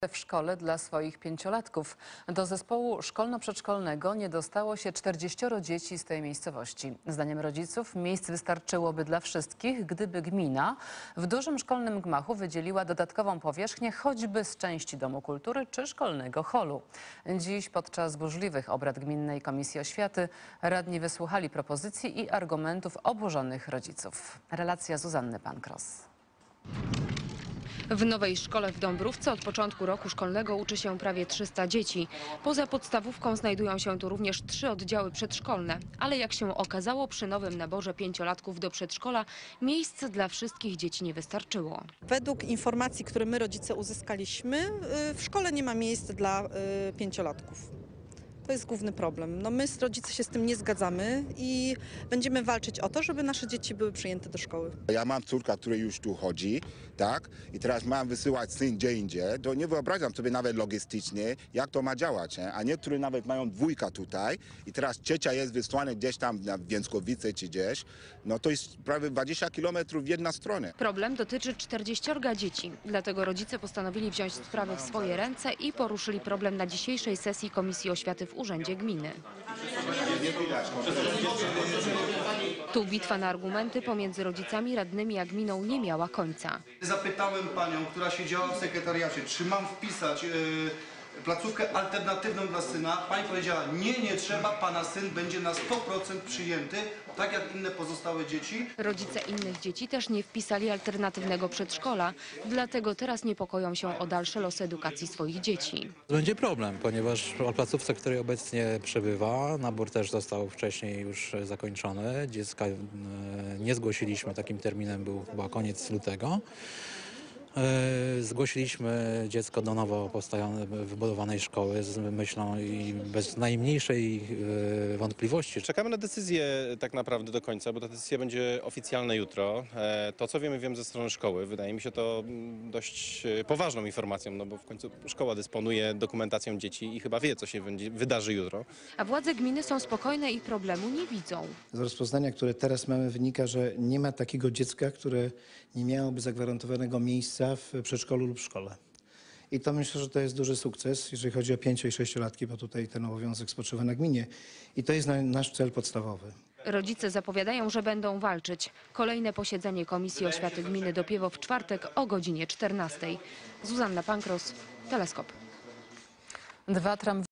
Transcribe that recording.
w szkole dla swoich pięciolatków. Do zespołu szkolno-przedszkolnego nie dostało się 40 dzieci z tej miejscowości. Zdaniem rodziców miejsc wystarczyłoby dla wszystkich, gdyby gmina w dużym szkolnym gmachu wydzieliła dodatkową powierzchnię choćby z części Domu Kultury czy szkolnego holu. Dziś podczas burzliwych obrad Gminnej Komisji Oświaty radni wysłuchali propozycji i argumentów oburzonych rodziców. Relacja Zuzanny Pankros. W nowej szkole w Dąbrówce od początku roku szkolnego uczy się prawie 300 dzieci. Poza podstawówką znajdują się tu również 3 oddziały przedszkolne. Ale jak się okazało, przy nowym naborze pięciolatków do przedszkola miejsc dla wszystkich dzieci nie wystarczyło. Według informacji, które my rodzice uzyskaliśmy, w szkole nie ma miejsc dla pięciolatków. To jest główny problem. My rodzice się z tym nie zgadzamy i będziemy walczyć o to, żeby nasze dzieci były przyjęte do szkoły. Ja mam córkę, która już tu chodzi, tak? I teraz mam wysyłać syn gdzie indziej. To nie wyobrażam sobie nawet logistycznie, jak to ma działać. Nie? A niektórzy nawet mają dwójka tutaj i teraz trzecia jest wysłana gdzieś tam na Więckowice czy gdzieś. No to jest prawie 20 kilometrów w jedną stronę. Problem dotyczy 40 dzieci. Dlatego rodzice postanowili wziąć sprawy w swoje ręce i poruszyli problem na dzisiejszej sesji Komisji Oświaty w Urzędzie Gminy. Tu bitwa na argumenty pomiędzy rodzicami, radnymi a gminą nie miała końca. Zapytałem panią, która siedziała w sekretariacie, czy mam wpisać placówkę alternatywną dla syna. Pani powiedziała, nie trzeba, pana syn będzie na 100% przyjęty, tak jak inne pozostałe dzieci. Rodzice innych dzieci też nie wpisali alternatywnego przedszkola, dlatego teraz niepokoją się o dalsze losy edukacji swoich dzieci. Będzie problem, ponieważ o placówce, w której obecnie przebywa, nabór też został wcześniej już zakończony. Dziecka nie zgłosiliśmy, takim terminem był chyba koniec lutego. Zgłosiliśmy dziecko do nowo wybudowanej szkoły z myślą i bez najmniejszej wątpliwości. Czekamy na decyzję tak naprawdę do końca, bo ta decyzja będzie oficjalna jutro. To, co wiem ze strony szkoły. Wydaje mi się to dość poważną informacją, no bo w końcu szkoła dysponuje dokumentacją dzieci i chyba wie, co się wydarzy jutro. A władze gminy są spokojne i problemu nie widzą. Z rozpoznania, które teraz mamy, wynika, że nie ma takiego dziecka, które nie miałoby zagwarantowanego miejsca w przedszkolu lub szkole. I to myślę, że to jest duży sukces, jeżeli chodzi o 5- i 6-latki, bo tutaj ten obowiązek spoczywa na gminie. I to jest nasz cel podstawowy. Rodzice zapowiadają, że będą walczyć. Kolejne posiedzenie Komisji Oświaty Gminy Dopiewo w czwartek o godzinie 14. Zuzanna Pankros, Teleskop.